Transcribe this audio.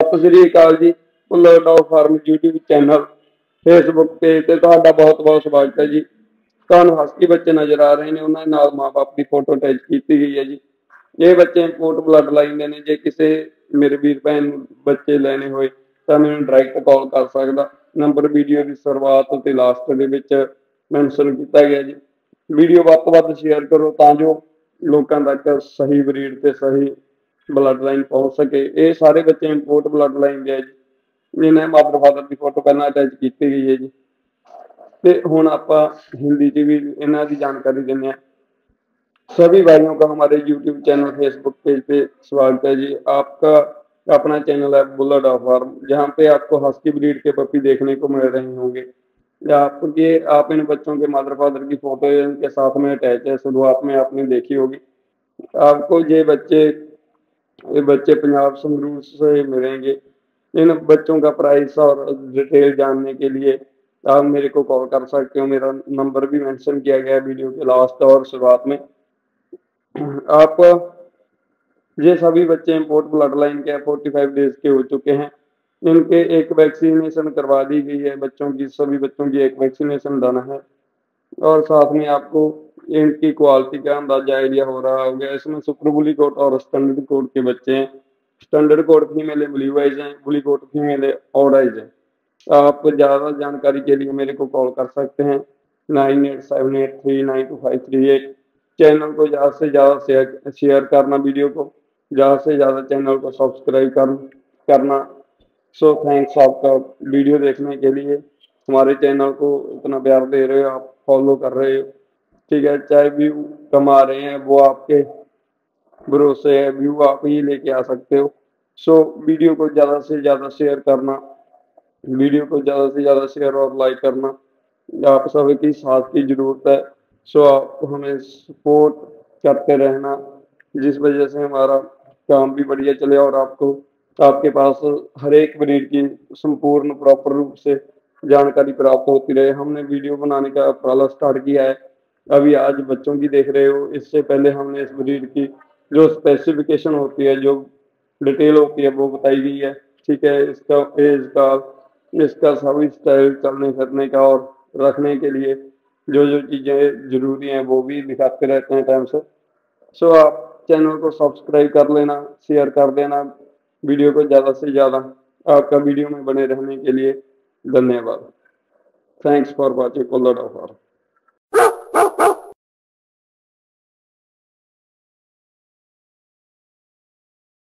सत श्री अकाल जी। Bhullar dog farm YouTube channel Facebook page ते तुहाडा बहुत बहुत स्वागत है जी। तुहानूं हस्की बच्चे नज़र आ रहे हैं, उन्होंने नाल माँ बाप की फोटो अटैच की गई है जी। ये बच्चे इंपोर्ट ब्लड लाइन के ने, जे किसी मेरे वीर भैन बच्चे लेने होए तो मैनूं डायरैक्ट कॉल कर सकदा। नंबर वीडियो की शुरुआत ते लास्ट दे विच मैंशन किया गया जी। वीडियो वध तो वध शेयर करो तां जो लोकां तक सही ब्रीड ते सही ब्लड लाइन पहुंच सके। ये सारे बच्चे इंपोर्ट ब्लड लाइन के जी। इन्हें मदर फादर की फोटो पहले अटैच की गई है जी। ते हुण आपां हिंदी च भी इन्हां दी जानकारी दिंदे हां। सभी भाइयों का हमारे YouTube चैनल फेसबुक पेज पे स्वागत है जी। आपका अपना चैनल है बुल्लर डॉग फार्म, जहाँ पे आपको हस्की ब्रीड के पपी देखने को मिल रहे होंगे। आप इन बच्चों के मदर फादर की फोटो इनके साथ में अटैच है, शुरुआत में आपने देखी होगी। आपको ये बच्चे पंजाब संगरूर से मिलेंगे। इन बच्चों का प्राइस और डिटेल जानने के लिए आप मेरे को कॉल कर सकते हो। मेरा नंबर भी मेंशन किया गया है वीडियो के लास्ट और शुरुआत में। आप ये सभी बच्चे इंपोर्ट ब्लड लाइन के 45 डेज के हो चुके हैं। इनके एक वैक्सीनेशन करवा दी गई है। बच्चों की सभी बच्चों की एक वैक्सीनेशन डन है और साथ में आपको इनकी क्वालिटी का अंदाजा आइडिया हो रहा होगा। इसमें सुपर बुली कोट और स्टैंडर्ड कोट के बच्चे हैं। Standard coat female blue eyes हैं, bully coat female odd eyes है। आप ज़्यादा जानकारी के लिए मेरे को कॉल कर सकते हैं 9878392538। चैनल को ज़्यादा से ज़्यादा शेयर करना, वीडियो को ज़्यादा से ज़्यादा चैनल को सब्सक्राइब करना। सो थैंक्स आपका वीडियो देखने के लिए। हमारे चैनल को इतना प्यार दे रहे हो, आप फॉलो कर रहे हो, ठीक है। चाहे व्यू कमा रहे हैं वो आपके भरोसे है, व्यू आप ही लेके आ सकते हो। सो वीडियो को ज़्यादा से ज़्यादा शेयर करना, वीडियो को ज़्यादा से ज़्यादा शेयर और लाइक करना आप सबकी साथ की ज़रूरत है। सो आप हमें सपोर्ट करते रहना, जिस वजह से हमारा काम भी बढ़िया चले और आपको आपके पास हर एक ब्रीड की संपूर्ण प्रॉपर रूप से जानकारी प्राप्त होती रहे। हमने वीडियो बनाने का पहला स्टार्ट किया है, अभी आज बच्चों की देख रहे हो। इससे पहले हमने इस ब्रीड की जो स्पेसिफिकेशन होती है, जो डिटेल होती है, वो बताई गई है, ठीक है। इसका एज का, इसका सभी स्टाइल चलने फिरने का और रखने के लिए जो जो चीज़ें ज़रूरी हैं वो भी दिखाते रहते हैं टाइम से। सो आप चैनल को सब्सक्राइब कर लेना, शेयर कर देना वीडियो को ज़्यादा से ज़्यादा। आपका वीडियो में बने रहने के लिए धन्यवाद। Thanks for watching Bhullar dog farm.